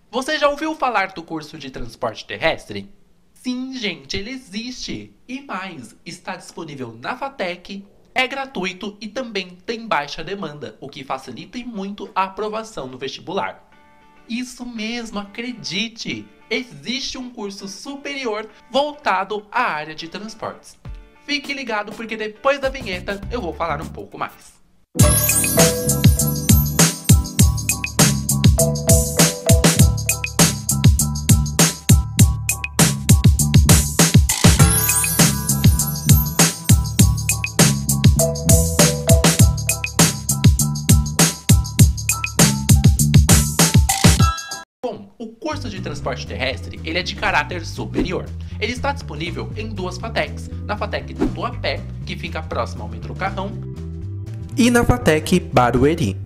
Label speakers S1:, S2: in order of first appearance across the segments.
S1: Você já ouviu falar do curso de transporte terrestre? Sim, gente, ele existe. E mais, está disponível na FATEC, é gratuito e também tem baixa demanda, o que facilita e muito a aprovação no vestibular. Isso mesmo, acredite! Existe um curso superior voltado à área de transportes. Fique ligado porque depois da vinheta eu vou falar um pouco mais. Bom, o curso de transporte terrestre ele é de caráter superior. Ele está disponível em duas FATECs, na FATEC Tatuapé, que fica próxima ao metrô Carrão,
S2: e na FATEC Barueri.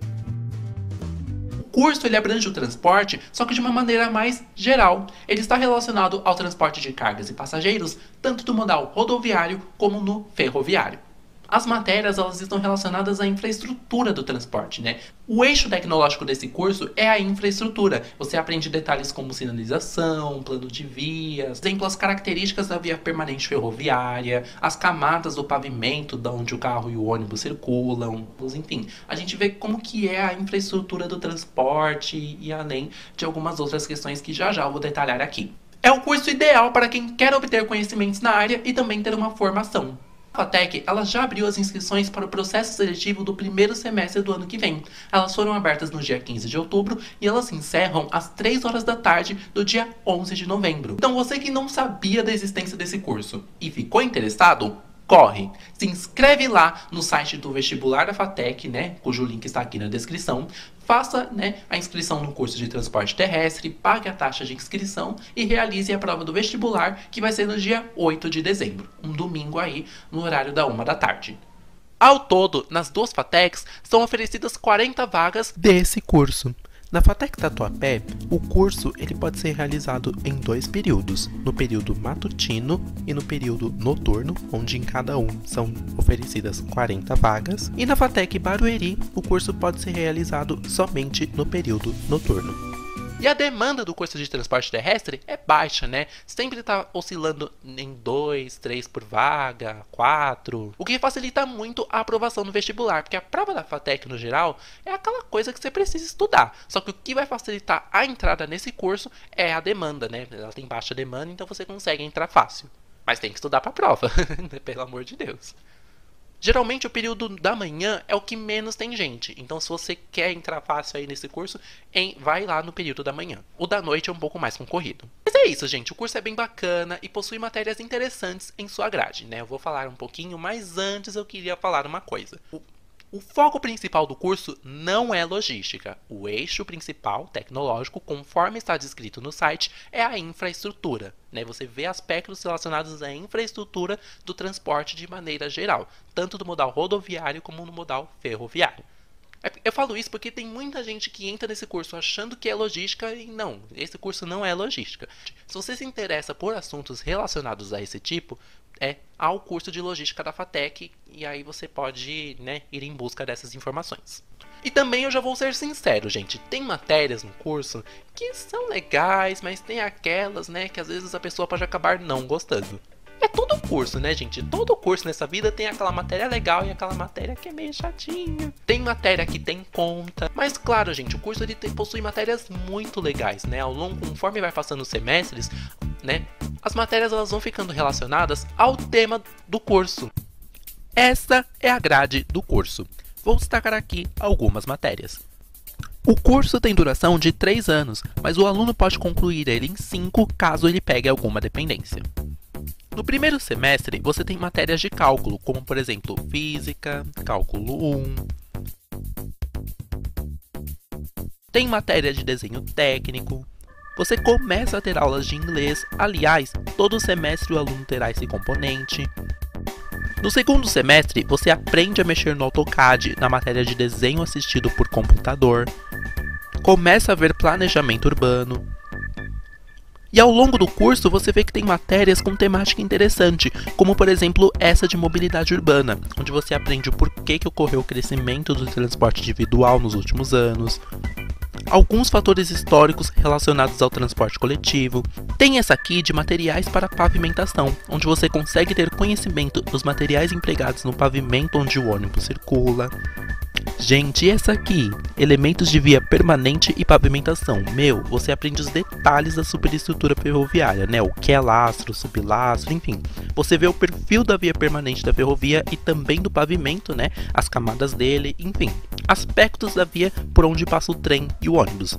S1: O curso ele abrange o transporte, só que de uma maneira mais geral. Ele está relacionado ao transporte de cargas e passageiros, tanto do modal rodoviário como no ferroviário. As matérias elas estão relacionadas à infraestrutura do transporte, né? O eixo tecnológico desse curso é a infraestrutura. Você aprende detalhes como sinalização, plano de vias, exemplo, as características da via permanente ferroviária, as camadas do pavimento, de onde o carro e o ônibus circulam, enfim. A gente vê como que é a infraestrutura do transporte e além de algumas outras questões que já eu vou detalhar aqui. É o curso ideal para quem quer obter conhecimentos na área e também ter uma formação. A FATEC ela já abriu as inscrições para o processo seletivo do primeiro semestre do ano que vem. Elas foram abertas no dia 15 de outubro e elas se encerram às 3 horas da tarde do dia 11 de novembro. Então você que não sabia da existência desse curso e ficou interessado, corre! Se inscreve lá no site do vestibular da FATEC, né, cujo link está aqui na descrição. Faça, né, a inscrição no curso de transporte terrestre, pague a taxa de inscrição e realize a prova do vestibular, que vai ser no dia 8 de dezembro, um domingo aí, no horário da 1 da tarde. Ao todo, nas duas FATECs, são oferecidas 40 vagas
S2: desse curso. Na FATEC Tatuapé, o curso ele pode ser realizado em 2 períodos, no período matutino e no período noturno, onde em cada um são oferecidas 40 vagas, e na FATEC Barueri, o curso pode ser realizado somente no período noturno.
S1: E a demanda do curso de transporte terrestre é baixa, né? Sempre está oscilando em 2, 3 por vaga, 4. O que facilita muito a aprovação no vestibular, porque a prova da FATEC, no geral, é aquela coisa que você precisa estudar. Só que o que vai facilitar a entrada nesse curso é a demanda, né? Ela tem baixa demanda, então você consegue entrar fácil. Mas tem que estudar para a prova, pelo amor de Deus. Geralmente o período da manhã é o que menos tem gente, então se você quer entrar fácil aí nesse curso, vai lá no período da manhã. O da noite é um pouco mais concorrido. Mas é isso, gente, o curso é bem bacana e possui matérias interessantes em sua grade, né? Eu vou falar um pouquinho, mas antes eu queria falar uma coisa. O foco principal do curso não é logística. O eixo principal, tecnológico, conforme está descrito no site, é a infraestrutura. Né? Você vê aspectos relacionados à infraestrutura do transporte de maneira geral, tanto do modal rodoviário como no modal ferroviário. Eu falo isso porque tem muita gente que entra nesse curso achando que é logística e não, esse curso não é logística. Se você se interessa por assuntos relacionados a esse tipo, ao curso de logística da FATEC e aí você pode, né, ir em busca dessas informações. E também eu já vou ser sincero, gente, tem matérias no curso que são legais, mas tem aquelas, né, que às vezes a pessoa pode acabar não gostando. É todo curso, né, gente? Todo curso nessa vida tem aquela matéria legal e aquela matéria que é meio chatinha. Tem matéria que tem conta. Mas, claro, gente, o curso ele possui matérias muito legais, né? Ao longo, conforme vai passando os semestres, né? As matérias elas vão ficando relacionadas ao tema do curso. Essa é a grade do curso. Vou destacar aqui algumas matérias. O curso tem duração de 3 anos, mas o aluno pode concluir ele em 5 caso ele pegue alguma dependência. No primeiro semestre, você tem matérias de cálculo, como por exemplo, física, cálculo 1. Tem matéria de desenho técnico. Você começa a ter aulas de inglês. Aliás, todo semestre o aluno terá esse componente. No segundo semestre, você aprende a mexer no AutoCAD na matéria de desenho assistido por computador. Começa a ver planejamento urbano. E ao longo do curso você vê que tem matérias com temática interessante, como por exemplo essa de mobilidade urbana, onde você aprende o porquê que ocorreu o crescimento do transporte individual nos últimos anos,
S2: alguns fatores históricos relacionados ao transporte coletivo. Tem essa aqui de materiais para pavimentação, onde você consegue ter conhecimento dos materiais empregados no pavimento onde o ônibus circula. Gente, e essa aqui? Elementos de via permanente e pavimentação. Meu, você aprende os detalhes da superestrutura ferroviária, né? O que é lastro, sublastro, enfim. Você vê o perfil da via permanente da ferrovia e também do pavimento, né? As camadas dele, enfim. Aspectos da via por onde passa o trem e o ônibus.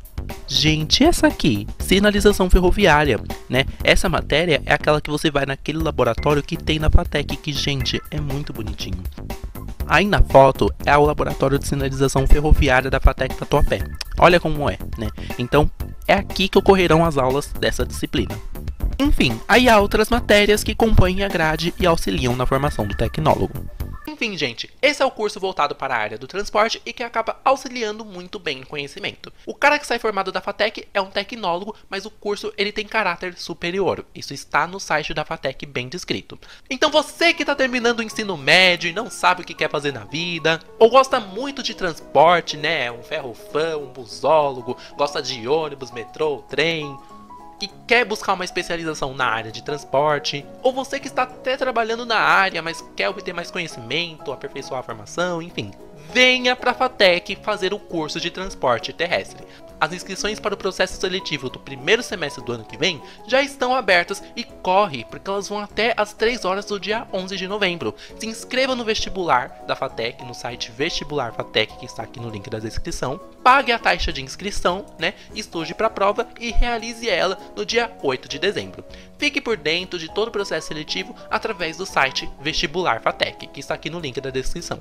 S2: Gente, essa aqui, sinalização ferroviária, né? Essa matéria é aquela que você vai naquele laboratório que tem na FATEC, que, gente, é muito bonitinho. Aí na foto é o laboratório de sinalização ferroviária da FATEC Tatuapé. Olha como é, né? Então é aqui que ocorrerão as aulas dessa disciplina. Enfim, aí há outras matérias que compõem a grade e auxiliam na formação do tecnólogo.
S1: Enfim, gente, esse é o curso voltado para a área do transporte e que acaba auxiliando muito bem no conhecimento. O cara que sai formado da FATEC é um tecnólogo, mas o curso ele tem caráter superior. Isso está no site da FATEC bem descrito. Então você que está terminando o ensino médio e não sabe o que quer fazer na vida, ou gosta muito de transporte, né, um ferrofã, um busólogo, gosta de ônibus, metrô, trem, que quer buscar uma especialização na área de transporte, ou você que está até trabalhando na área, mas quer obter mais conhecimento, aperfeiçoar a formação, enfim, venha para a FATEC fazer o curso de transporte terrestre. As inscrições para o processo seletivo do primeiro semestre do ano que vem já estão abertas e corre, porque elas vão até às 3 horas do dia 11 de novembro. Se inscreva no vestibular da FATEC, no site Vestibular FATEC, que está aqui no link da descrição. Pague a taxa de inscrição, né? Estude para a prova e realize ela no dia 8 de dezembro. Fique por dentro de todo o processo seletivo através do site Vestibular FATEC, que está aqui no link da descrição.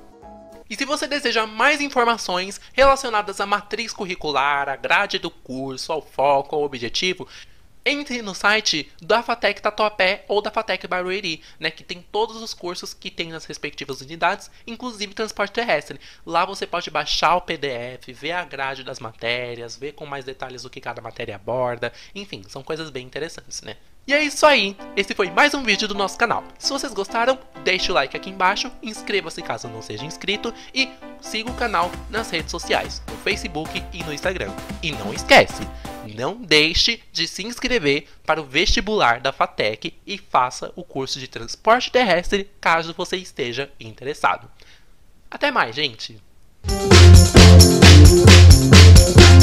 S1: E se você deseja mais informações relacionadas à matriz curricular, à grade do curso, ao foco, ao objetivo, entre no site da FATEC Tatuapé ou da FATEC Barueri, né, que tem todos os cursos que tem nas respectivas unidades, inclusive transporte terrestre. Lá você pode baixar o PDF, ver a grade das matérias, ver com mais detalhes o que cada matéria aborda, enfim, são coisas bem interessantes, né? E é isso aí, esse foi mais um vídeo do nosso canal. Se vocês gostaram, deixe o like aqui embaixo, inscreva-se caso não seja inscrito e siga o canal nas redes sociais, no Facebook e no Instagram. E não esquece, não deixe de se inscrever para o vestibular da FATEC e faça o curso de transporte terrestre caso você esteja interessado. Até mais, gente!